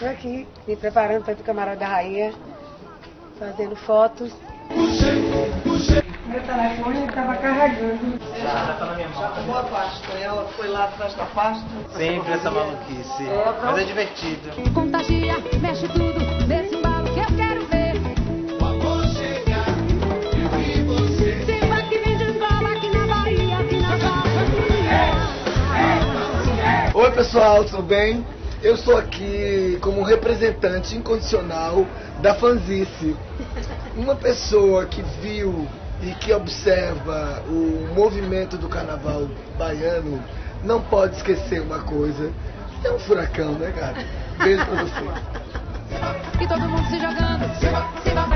Tô aqui, me preparando para ir pro camarote da rainha, fazendo fotos. Meu telefone estava carregando. Já tá na minha mão. Chamou a pasta, ela foi lá atrás da pasta. Sempre essa maluquice. Mas é divertido. Contagia, mexe tudo, nesse embalo que eu quero ver. O amor chega, eu e você. Simba que vem de Angola, aqui na Bahia, aqui na Bahia. Oi pessoal, tudo bem? Eu sou aqui como representante incondicional da fanzice. Uma pessoa que viu e que observa o movimento do carnaval baiano não pode esquecer uma coisa. É um furacão, né, cara? Beijo pra vocês. E todo mundo se jogando, Simba,